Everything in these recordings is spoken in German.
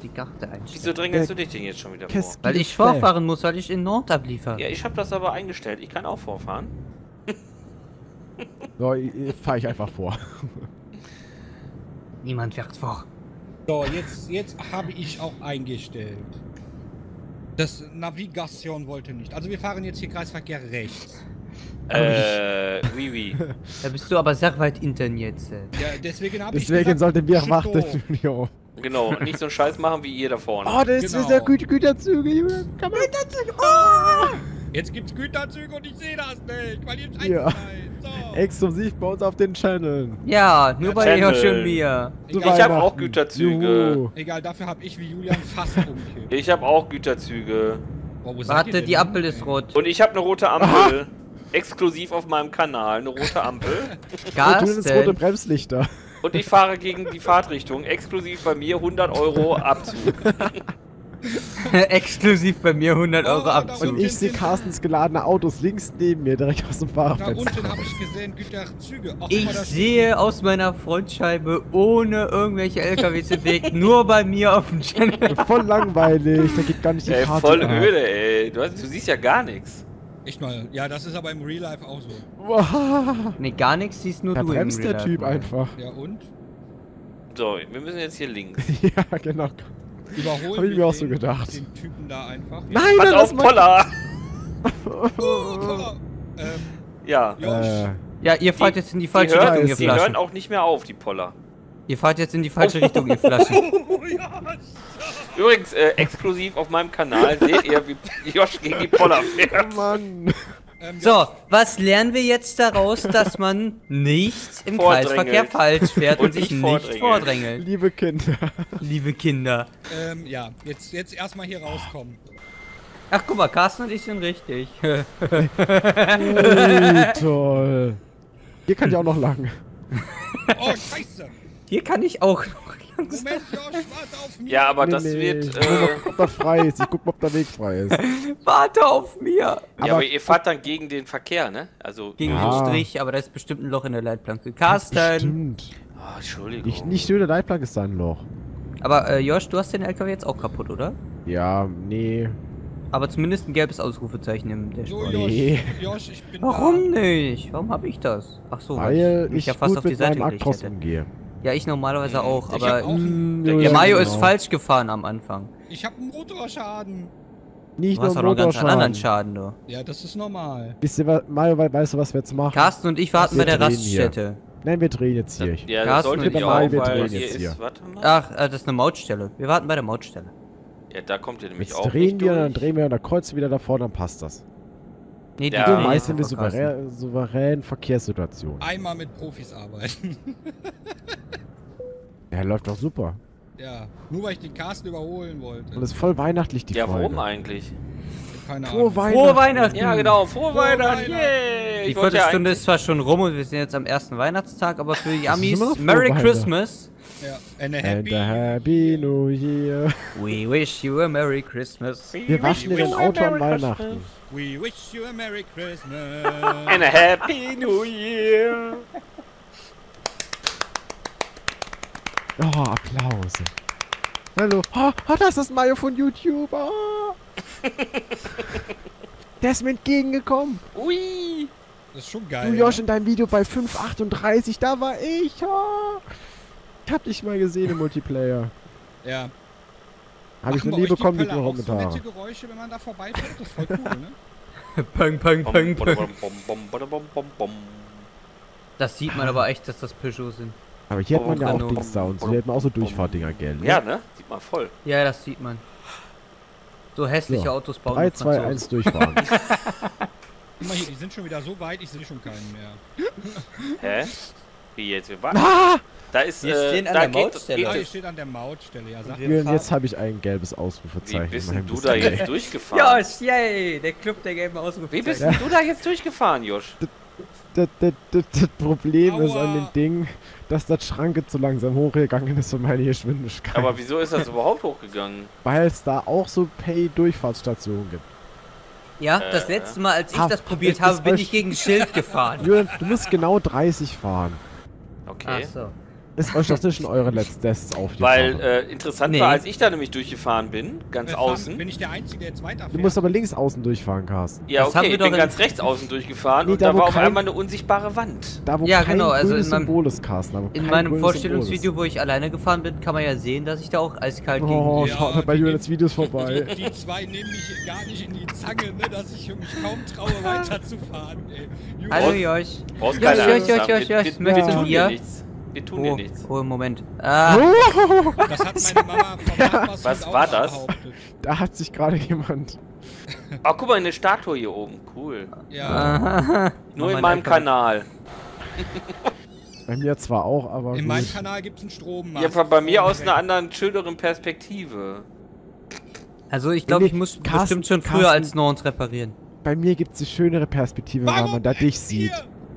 die Karte einstellen. Wieso drängelst du dich denn jetzt schon wieder vor? Weil ich vorfahren muss, weil ich in Nord abliefere. Ja, ich habe das aber eingestellt. Ich kann auch vorfahren. So, fahre ich einfach vor. Niemand fährt vor. So, jetzt habe ich auch eingestellt. Das Navigation wollte nicht. Also wir fahren jetzt hier Kreisverkehr rechts. Oui. Da bist du aber sehr weit intern jetzt. Ja, deswegen habe ich Deswegen gesagt, sollten wir warten, doof. Junior. Genau, und nicht so einen Scheiß machen wie ihr da vorne. Oh, das Genau. ist der Güterzüge, Junge. Güterzüge. Oh! Jetzt gibt's Güterzüge und ich sehe das nicht, weil ihr scheiße Ja. seid. So. Exklusiv bei uns auf den Channel. Ja, nur Ja, bei Channel. Josh und mir. Zu Ich habe auch Weihnachten. Güterzüge. Juhu. Egal, dafür habe ich wie Julian fast umgekehrt. Ich habe auch Güterzüge. Boah, wo seid ihr Warte, denn die hin, Ampel ey? ist rot. Und ich habe eine rote Ampel. Exklusiv auf meinem Kanal. Eine rote Ampel. Und du nimmst rote Carsten, Bremslichter. Und ich fahre gegen die Fahrtrichtung. Exklusiv bei mir 100 Euro Abzug. exklusiv bei mir 100 Euro da Abzug. Und ich sehe Carstens geladene Autos links neben mir, direkt aus dem Da Fahrerfenster. unten habe ich gesehen Güterzüge. Ach, guck Ich mal, da sehe aus meiner Frontscheibe ohne irgendwelche LKWs im Weg, nur bei mir auf dem Channel. Voll langweilig, da geht gar nicht die Ey, Karte voll ab. öde, ey. Du siehst ja gar nichts. Echt mal. Ja, das ist aber im Real Life auch so. Wow. Ne, gar nichts siehst nur Da du bremst im der Real Typ Life. einfach. Ja und? So, wir müssen jetzt hier links. Ja, genau. Überholen Hab ich wir mir auch den- so gedacht. Den Typen da einfach. Nein, Pass dann auf, lass mal. Poller! Oh, Poller. Ja. Josh. Ja, ihr fahrt jetzt in die falsche hören, Richtung, ihr die hören Flaschen. auch nicht mehr auf, die Poller. Ihr fahrt jetzt in die falsche Richtung, ihr Flaschen. Oh, ja. Übrigens, exklusiv auf meinem Kanal seht ihr, wie Josh gegen die Poller fährt. Mann. So, was lernen wir jetzt daraus, dass man nicht im Vordrängelt. Kreisverkehr falsch fährt und Und sich nicht nicht vordrängelt. vordrängelt, Liebe Kinder. liebe Kinder. Ja, jetzt erstmal hier rauskommen. Ach guck mal, Carsten und ich sind richtig. Toll. Hier kann ich auch noch lang. Oh, scheiße. Hier kann ich auch noch langsam. Moment, Josh, warte auf mich. Ja, aber Nee, das nee. wird. Ich guck mal, ob da frei ist. Ich guck mal, ob der Weg frei ist. Warte auf mir. Ja, aber Aber- ihr fahrt dann gegen den Verkehr, ne? Also. Gegen Ja. den Strich, aber da ist bestimmt ein Loch in der Leitplanke. Carsten! Stimmt. Ah, Entschuldigung. Nicht nur der Leitplank ist da ein Loch. Aber Josh, du hast den LKW jetzt auch kaputt, oder? Ja, nee. Aber zumindest ein gelbes Ausrufezeichen im So, Dashboard. Josh, Nee. Josh, ich bin Warum nicht? Warum habe ich das? Ach so, Weil mich ich ja fast gut auf die mit Seite meinem gelegt Actros hätte. umgehe. Ja, ich normalerweise auch, Ich aber hab auch einen, Der der Mario genau. ist falsch gefahren am Anfang. ich hab einen Motorschaden. Nicht Du hast nur auch noch ganz einen anderen Motorschaden. Schaden, du. Ja, das ist normal. Wisst ihr, Mario, weißt du, was wir jetzt machen? Carsten und ich warten Wir bei der drehen hier. Raststätte. Nein, wir drehen jetzt hier. Ja, das Carsten sollte und nicht ich auch, mal, wir weil drehen hier jetzt ist. hier. Warte mal. Ach, das ist eine Mautstelle. Wir warten bei der Mautstelle. Ja, da kommt ihr nämlich Jetzt auch drehen nicht wir, dann durch. drehen wir und dann kreuzen wir wieder da vorne, dann passt das. Nee, die Ja. drehen So jetzt meist sind wir einfach, Carsten. souverän Verkehrssituationen. Einmal mit Profis arbeiten. Ja, läuft doch super. Ja, nur weil ich den Carsten überholen wollte. Und es ist voll weihnachtlich, die Ja, Folge. warum eigentlich? Keine Frohe Ahnung. Weihnachten. Frohe Weihnachten! Ja, genau, frohe Weihnachten! Weihnachten. Yay! Die Ich wollte ja Viertelstunde eigentlich- ist zwar schon rum und wir sind jetzt am ersten Weihnachtstag, aber für die Das ist Amis, immer noch frohe Merry Weihnachten. Christmas! Ja, eine And Happy. a Happy New Year. We wish you a Merry Christmas. Wir waschen dir dein Auto an Weihnachten. We wish you a Merry Christmas. And a Happy New Year! Oh, Applaus. Hallo. Oh, das ist Mario von YouTube. Oh. Der ist mir entgegengekommen. Ui! Das ist schon Du, geil. Josh, in deinem Video bei 5:38, da war ich. Oh. Ich hab dich mal gesehen im Multiplayer. Ja. Habe ich Machen noch bei nie euch die bekommen mit Pöller auch so Kommentaren. nette Geräusche, wenn man da vorbeifährt? Das ist voll cool, ne? Pang, pang, pang, pang. Bom. Das sieht man aber echt, dass das Peugeot sind. Aber hier hat man ja auch Renault. Dings da und so. Hier hat man auch so Durchfahrtdinger, gell? Ne? Ja, ne? Sieht man voll. Ja, das sieht man. So hässliche So, Autos bauen 3, nur 2, Franzosen. 1 durchfahren. Guck mal hier, die sind schon wieder so weit, ich sehe schon keinen mehr. Hä? Wie jetzt? Wir warten. Ah! Da ist, Wir stehen an da der geht, Mautstelle. Ah, hier geht steht an der Mautstelle, ja, sag Wir Julian, fahren- jetzt habe ich ein gelbes Wie Ausrufezeichen. bist in denn meinem du da Display. jetzt durchgefahren? Josh, yay! Der Club der gelben Ausrufezeichen. Wie bist denn du da jetzt durchgefahren, Josh? Das Problem ist an Aua. dem Ding, dass das Schranke zu langsam hochgegangen ist für meine Geschwindigkeit. Aber wieso ist das überhaupt hochgegangen? Weil es da auch so Pay-Durchfahrtsstationen gibt. Ja, das letzte Mal, als ich Ha, das probiert es habe, ist bin euch- ich gegen ein Schild gefahren. Julian, du musst genau 30 fahren. Okay. Ach so. Ist euch das nicht schon eure letztes aufgefallen? Weil interessant Nee. war, als ich da nämlich durchgefahren bin, ganz außen. Bin ich der Einzige, der jetzt weiterfährt? Du musst aber links außen durchfahren, Carsten. Ja, Das haben okay, wir ich bin doch ganz rechts außen durchgefahren Nee, und da, da wo war auf kein- einmal eine unsichtbare Wand. Da, wo Ja, kein genau, also grünes in meinem- Symbol ist, Carsten. Da, wo In kein meinem grünes Vorstellungsvideo, wo ich alleine gefahren bin, kann man ja sehen, dass ich da auch eiskalt Symbol ist. Oh, Ja, schaut mal bei die Julians Videos vorbei. Die zwei nehmen mich gar nicht in die Zange, ne, dass ich mich kaum traue, weiterzufahren, ey. Hallo Brauchst- Josh. Brauchst Josh, keine Angst Josh, haben. Josh, Wir- Josh, wir möchtest tun du dir hier? nichts. Wir tun dir nichts. Oh, Moment. Ah, Das hat meine Mama vom Nachbarsund Was auch war mal das? behauptet. Da hat sich gerade jemand... Oh, guck mal, eine Statue hier oben. Cool. Ja, aha. Nur Mach in mein meinem LKW. Kanal. Bei mir zwar auch, aber in gut. meinem Kanal gibt es einen Strommast. Ja, von bei mir aus einer anderen, schöneren Perspektive. Also ich glaube, Nee, ich muss Carsten, bestimmt schon früher Carsten. als Norns reparieren. Bei mir gibt es die schönere Perspektive, weil man da dich sieht.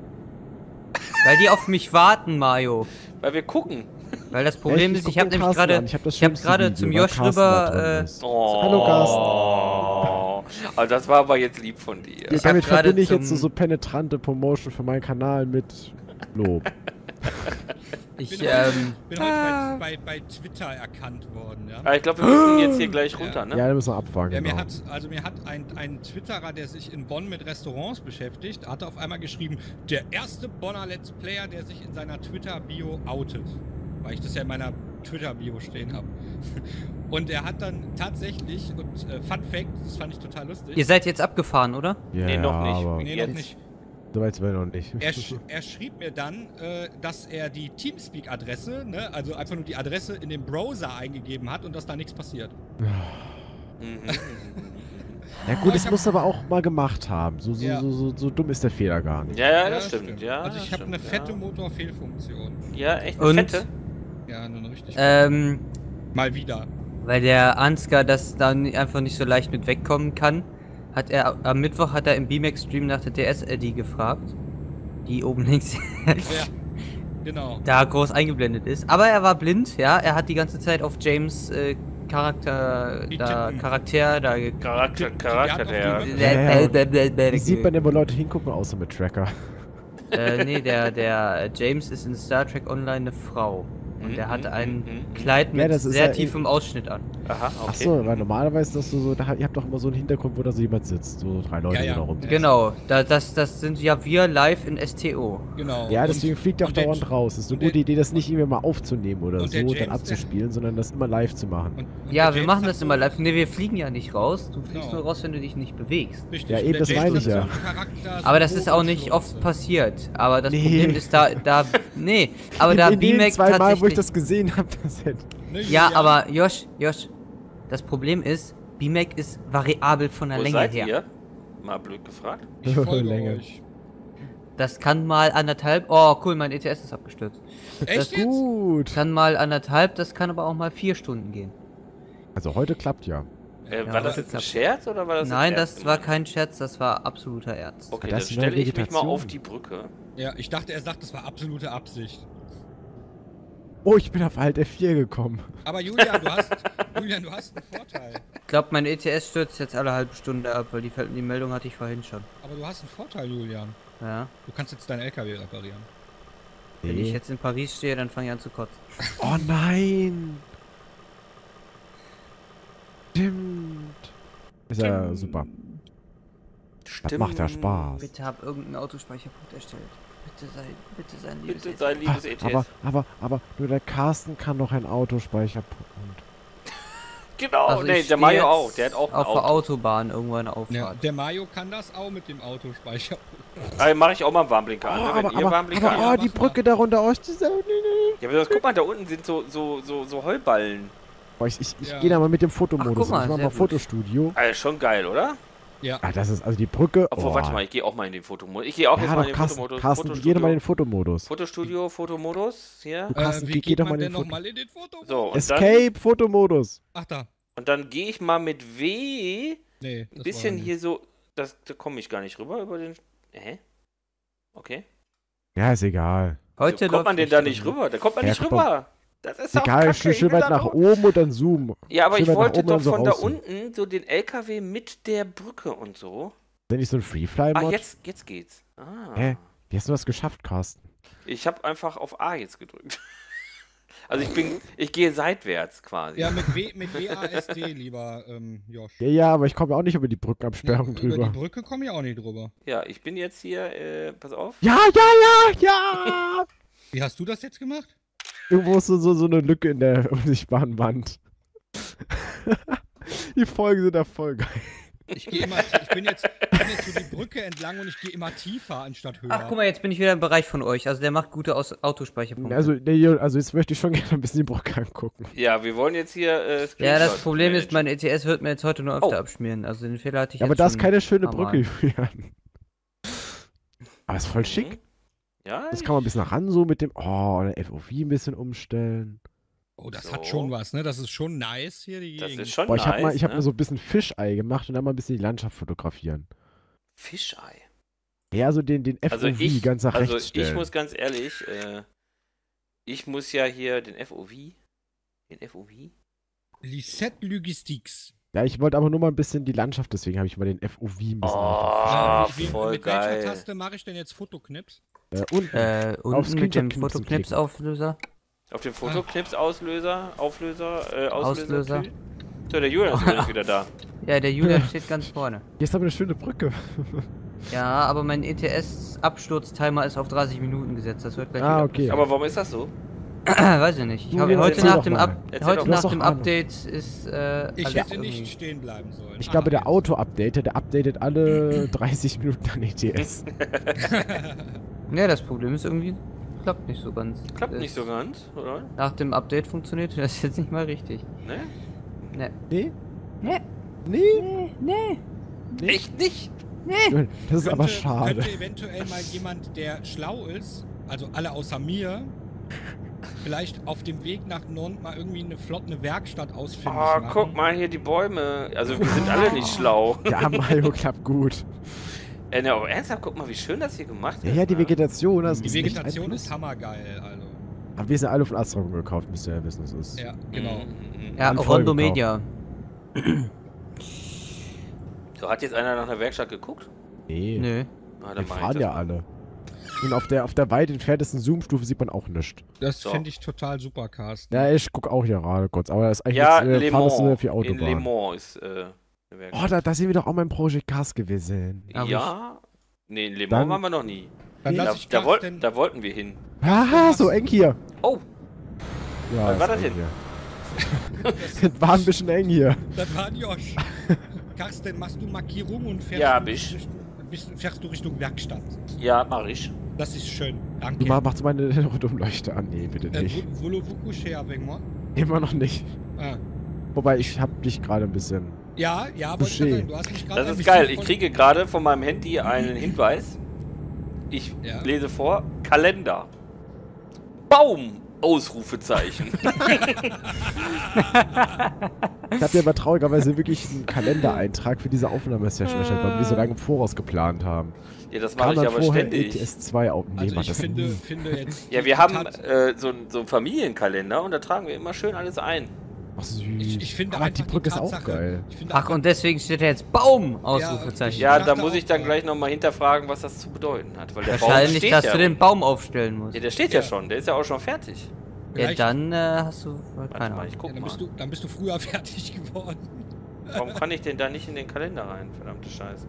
Weil die auf mich warten, Mario. Weil wir gucken. Weil das Problem Echt? ist, Guck ich habe den nämlich Carsten gerade an. Ich habe das ich hab schönste gerade Video, zum weil Josh Carsten da rüber, drin ist. Oh. Hallo, Carsten. Also das war aber jetzt lieb von dir. Ich Damit hab gerade verbinde ich jetzt zum- so penetrante Promotion für meinen Kanal mit Lob. ich, bin heute bei Twitter erkannt worden, ja. Aber ich glaube, wir müssen jetzt hier gleich runter, ne? Ja, da müssen wir abfahren, Ja, genau. mir hat ein Twitterer, der sich in Bonn mit Restaurants beschäftigt, hat auf einmal geschrieben, der erste Bonner Let's Player, der sich in seiner Twitter-Bio outet. Weil ich das ja in meiner Twitter-Bio stehen habe. Und er hat dann tatsächlich, und Fun Fact, das fand ich total lustig. ihr seid jetzt abgefahren, oder? Ja, Nee, noch nicht. aber Nee, noch Jetzt. nicht. so weit sind wir noch nicht. Er schrieb mir dann, dass er die Teamspeak-Adresse, ne, also einfach nur die Adresse in den Browser eingegeben hat und dass da nichts passiert. Mhm. Ja gut, das ich hab- muss aber auch mal gemacht haben. Ja. So dumm ist der Fehler gar nicht. Ja, das stimmt. Ja, Also ich das habe eine stimmt, fette ja. Motorfehlfunktion. Ja, echt eine Und? fette. Ja, eine richtig. Mal wieder. Weil der Ansgar das dann einfach nicht so leicht mit wegkommen kann, hat er am Mittwoch hat er im BMAX-Stream nach der DS-Eddy gefragt, die oben links Ja, genau. da groß eingeblendet ist. Aber er war blind, ja, er hat die ganze Zeit auf James Charakter, Die da Typen. Charakter, da Charakter, Wie sieht man denn, wo Leute hingucken, außer mit Tracker? nee, der James ist in Star Trek Online eine Frau. Und er hatte ein mhm. Kleid mit das ist sehr ja tiefem Ausschnitt an. Aha, okay. Achso, weil normalerweise ist das so, ihr habt doch immer so einen Hintergrund, wo da so jemand sitzt. So 3 Leute, Ja, ja. die da rum. Genau, das sind ja wir live in STO. Genau. Ja, Und- deswegen fliegt er auch und der- dauernd raus. Es ist eine und der- gute Idee, das nicht irgendwie mal aufzunehmen oder und so der und James, dann abzuspielen, sondern das immer live zu machen. und Ja, der wir James machen hat das so- immer live. Ne, wir fliegen ja nicht raus. Du fliegst Genau. nur raus, wenn du dich nicht bewegst. Richtig. Ja, Und eben, der das James meine hat ich ja. so einen Charakter, so Aber das ist auch nicht Bogenschlotze. oft passiert. Aber das Nee. Problem ist nee, aber da in den BMAX 2 Mal, wo ich tatsächlich... das gesehen habe, das hätte... Ne, Ja, Julian? aber Josh, das Problem ist, BMAC ist variabel von der Wo Länge seid her. ihr? Mal blöd gefragt. Ich folge Länge. euch. Das kann mal 1,5... Oh, cool, mein ETS ist abgestürzt. Echt jetzt? Gut. Kann mal 1,5, das kann aber auch mal 4 Stunden gehen. Also heute klappt ja. Ja, War das aber- jetzt ein Scherz oder war das Nein, jetzt ernst das war gemeint? kein Scherz, das war absoluter Ernst. Okay, Das dann ist eine stelle ich mich mal Vegetation. auf die Brücke. Ja, ich dachte, er sagt, das war absolute Absicht. Oh, ich bin auf Alt F4 gekommen. Aber Julian, du hast einen Vorteil. Ich glaube, mein ETS stürzt jetzt alle halbe Stunde ab, weil die Meldung hatte ich vorhin schon. Aber du hast einen Vorteil, Julian. Ja. Du kannst jetzt deinen LKW reparieren. Wenn ich Nee. jetzt in Paris stehe, dann fange ich an zu kotzen. Oh nein! Stimmt. Ist ja super. Das macht ja Spaß. Bitte hab irgendeinen Autospeicherpunkt erstellt. Bitte sei ein liebes Bitte ETS. sei liebes ETS. Aber nur der Carsten kann doch ein Autospeicherpunkt. Genau, Also nee, ich der steh Mario jetzt auch. Der hat auch ein auf der Auto. Autobahn irgendwo eine Auffahrt. Ja, der Mario kann das auch mit dem Autospeicher. Mache ich auch mal einen Warnblinker an. Ne? Wenn ihr Warnblinker aber- an. die mach Brücke darunter aus. Ja, aber das, guck mal, da unten sind so Heuballen. Oh, ich Ja. gehe da mal mit dem Ach, Fotomodus. guck mal, Ich mach sehr mal gut. Fotostudio. Also schon geil, oder? Ja. Ah, das ist also die Brücke. Obwohl, warte mal, ich gehe auch mal in den Fotomodus. Ich gehe auch jetzt Ja, mal doch, in den Carsten, Fotomodus. Carsten, geh doch mal in den Fotomodus. Fotostudio, Fotomodus, hier. Carsten, Wie geh geht doch man mal in denn den Foto- nochmal in den Foto? So, und Escape, Fotomodus. Ach da. dann gehe ich mal mit W Nee, ein bisschen hier so. Da komme ich gar nicht rüber über den. Hä? Okay. Ja, ist egal. Heute Wieso kommt man läuft denn da nicht nicht rüber? Da kommt man Ja, nicht guck mal. rüber. Das ist doch Egal, kacke. schön weit nach oben und dann zoom. Ja, aber schön ich weit nach wollte oben doch und so von da rauszoomen. unten so den LKW mit der Brücke und so. Ist das nicht so ein Freefly-Mod? Ah, jetzt geht's. Ah. Hä? Wie hast du das geschafft, Carsten? Ich habe einfach auf A jetzt gedrückt. Also ich gehe seitwärts quasi. Ja, mit WASD, lieber Josh. Ja, aber ich komme auch nicht über die Brückenabsperrung Über drüber. die Brücke komme ich auch nicht drüber. Ja, ich bin jetzt hier, pass auf. Ja! Wie hast du das jetzt gemacht? Irgendwo ist so eine Lücke in der unsichtbaren Wand. Die Folgen sind da voll geil. Ich bin jetzt so die Brücke entlang und ich gehe immer tiefer anstatt höher. Ach, guck mal, jetzt bin ich wieder im Bereich von euch. Also der macht gute Autospeicherpunkte. Also jetzt möchte ich schon gerne ein bisschen die Brücke angucken. Ja, wir wollen jetzt hier ja, Screenshots das Problem ist, managen. mein ETS wird mir jetzt heute nur öfter abschmieren. Also den Fehler hatte ich Ja, aber jetzt das ist schon keine schöne ein paar Brücke, Mal. Julian. Aber ist voll schick. Ja, Das kann man ein bisschen ran so mit dem... Oh, der FOV ein bisschen umstellen. Oh, das So. hat schon was, ne? Das ist schon nice hier, die das Gegend. ist schon Boah, ich nice, hab ne? mir so ein bisschen Fischei gemacht und dann mal ein bisschen die Landschaft fotografieren. Fischei. Ja, so den FOV Also ich, ganz nach rechts stellen. ich muss ganz ehrlich, ich muss ja hier den FOV. Lisette Logistics. Ja, ich wollte aber nur mal ein bisschen die Landschaft, deswegen habe ich mal den FOV ein bisschen Oh, Mit voll welcher geil. Taste mache ich denn jetzt Fotoknips? unten. Auf Unten mit dem Screenshot-Knipsen Fotoknips-Auflöser. Auf dem Fotoclips-Auslöser, Auslöser. Auslöser. So, der Julian ist übrigens wieder da. Ja, der Julian steht ganz vorne. Hier ist aber eine schöne Brücke. Ja, aber mein ETS-Absturztimer ist auf 30 Minuten gesetzt. Das wird gleich wieder Okay. Aber warum ist das so? Weiß ich nicht. Ich habe Julian, heute erzähl nach doch dem, mal. Erzähl heute doch. Du hast nach doch dem Ahnung. Update ist Ich alles hätte irgendwie- nicht stehen bleiben sollen. Ich glaube, der jetzt. Auto-Updater, der updatet alle 30 Minuten an ETS. Ja, das Problem ist irgendwie, klappt nicht so ganz. Klappt Das- nicht so ganz, oder? Nach dem Update funktioniert das jetzt nicht mal richtig. Ne? Ne. Nee? Ne. Nee? Ne. Echt nicht? Das ist aber schade. Könnte eventuell mal jemand, der schlau ist, also alle außer mir, vielleicht auf dem Weg nach Nord mal irgendwie eine flotte Werkstatt ausfindig Oh, machen. guck mal hier die Bäume. Also wir sind alle nicht schlau. Ja, Mario klappt gut. Ne, aber ernsthaft, guck mal, wie schön das hier gemacht Ja, ist. ja, die ne? Vegetation, das Die ist echt Vegetation ein ist hammergeil, also. Aber wir sind alle von Astrogon gekauft, müsst ihr ja wissen, was es ist. Ja, genau. Ja, Alle voll Rondo gekauft. Media. So, hat jetzt einer nach einer Werkstatt geguckt? Nee, Nö. Ah, wir dann mach ich fahren das ja mal. alle. Und auf der weit entferntesten Zoom-Stufe sieht man auch nichts. Das So. finde ich total super, Carsten. Ja, ich guck auch hier gerade kurz, aber das ist eigentlich Ja, jetzt, Le fahren das Mans. nur für In Autobahn. Le Mans ist eine Werkstatt. Oh, da sind wir doch auch mal im Project Cars gewesen. Aber Ja? Nee, in Le Mans Dann- waren wir noch nie. Dann Da, lass ich da, Carsten... da wollten wir hin. Haha, so eng hier. Oh, Ja, Was war das ist eng denn? hier. Das war ein bisschen eng hier. Das war ein Josh. Carsten, machst du Markierung und fährst, Ja, du hab ich. fährst du Richtung Werkstatt? ja, mach ich. Das ist schön. Danke. Du machst meine Rundumleuchte an. Nee, bitte nicht. Voulez-vous coucher avec moi? Immer noch nicht. Ah. Wobei, ich hab dich gerade ein bisschen... Ja, wollte ich Touché. gerade sagen, du hast mich gerade Das ein ist bisschen geil. Ich von- kriege gerade von meinem Handy einen Hinweis. Ich Ja. lese vor. Kalender. Baum! Ausrufezeichen. Ich hab dir aber traurigerweise wirklich einen Kalendereintrag für diese Aufnahmesession erstellt, weil wir die so lange im Voraus geplant haben. Ja, das mache ich aber ständig. ETS2 auf. Nee, Also mach ich das finde, nie. finde jetzt... Ja, wir haben so einen Familienkalender und da tragen wir immer schön alles ein. Ach süß. Ich finde aber einfach die Brücke ist auch Tatsache- geil. Ich finde Ach, einfach- und deswegen steht da jetzt Baum! Ausrufezeichen. Ja, dachte da muss auch ich dann gerade. gleich nochmal hinterfragen, was das zu bedeuten hat. Weil der Baum Wahrscheinlich, steht dass ja. du den Baum aufstellen musst. Ja, der steht ja schon. Der ist ja auch schon fertig. Ja, Vielleicht- dann hast du Warte keine mal, Ahnung. ich guck Ja, mal. dann bist du früher fertig geworden. Warum kann ich denn da nicht in den Kalender rein? Verdammte Scheiße.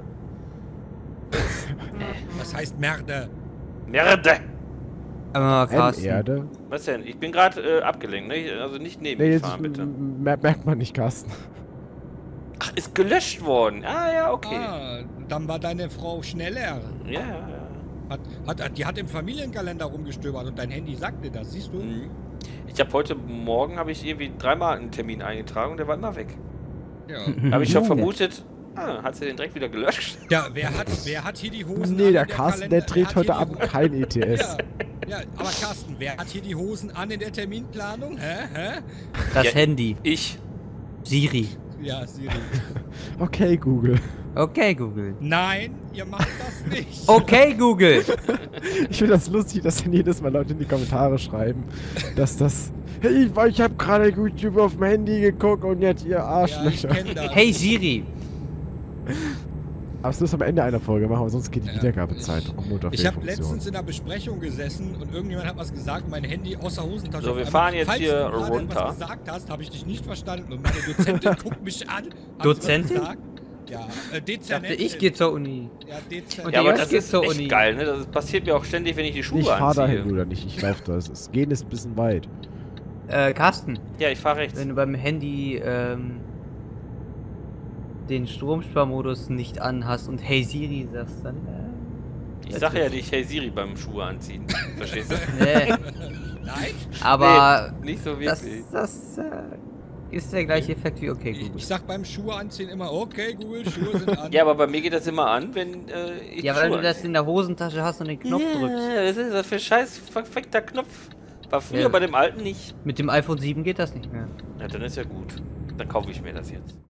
Das heißt Merde. Merde! Aber Carsten, Erde. Was denn? Ich bin gerade abgelenkt, ne? Also nicht neben Nee, mir jetzt fahren, bitte. merkt man nicht, Carsten. Ach, ist gelöscht worden. Ah, ja, okay. Ah, dann war deine Frau schneller. Ja, ja, Die hat im Familienkalender rumgestöbert und dein Handy sagte das, siehst du? ja. Ich habe heute Morgen irgendwie 3-mal einen Termin eingetragen und der war immer weg. Ja. Habe ich schon vermutet, hat sie den direkt wieder gelöscht? Ja, wer hat hier die Hosen Nee, an der in Carsten, Kalender- der dreht hat heute hier die Abend Ho- kein E ETS. Ja, aber Carsten, wer hat hier die Hosen an in der Terminplanung? Hä? das Ja. Handy. Ich. Siri. Ja, Siri. Okay, Google. Okay, Google. Nein, ihr macht das nicht. Okay, Google. Ich finde das lustig, dass dann jedes Mal Leute in die Kommentare schreiben, dass das... Hey, ich habe gerade YouTube auf dem Handy geguckt und jetzt ihr Ja, ich Arschlöcher. kenne das. Hey Siri. Aber es ist am Ende einer Folge machen, weil sonst geht die Ja, Wiedergabezeit ich- um Ich habe Mutterfehlfunktion. letztens in einer Besprechung gesessen und irgendjemand hat was gesagt, mein Handy aus der Hosentasche. So, auf wir einmal, fahren jetzt falls hier du gerade runter. was gesagt hast, habe ich dich nicht verstanden und meine Dozentin guckt mich an. Haben Sie was Dozentin? gesagt? Ja, Ich Dezernentin. dachte, ich gehe zur Uni. Ja, Dezernentin. Und Ja, aber Josh das geht ist zur echt Uni. geil, ne? Das passiert mir auch ständig, wenn ich die Schuhe Ich fahr dahin, anziehe. oder nicht? Ich lauf da. Das Gehen ist ein bisschen weit. Carsten, Ja, ich fahre rechts. wenn du beim Handy den Stromsparmodus nicht anhast und Hey Siri sagst, dann Ich sage ja nicht Hey Siri beim Schuhe anziehen. Verstehst du? nee. Nein? Aber Nee, nicht so das, wirklich. das ist der gleiche Effekt wie okay Google. Ich sag beim Schuhe anziehen immer, okay, Google, Schuhe sind an. Ja, aber bei mir geht das immer an, wenn ich Ja, die weil Schuhe du das anziehe. in der Hosentasche hast und den Knopf drückst. Ja, das ist das für scheiß verfickter Knopf. War früher Ja. bei dem alten nicht. Mit dem iPhone 7 geht das nicht mehr. Ja, dann ist ja gut. Dann kaufe ich mir das jetzt.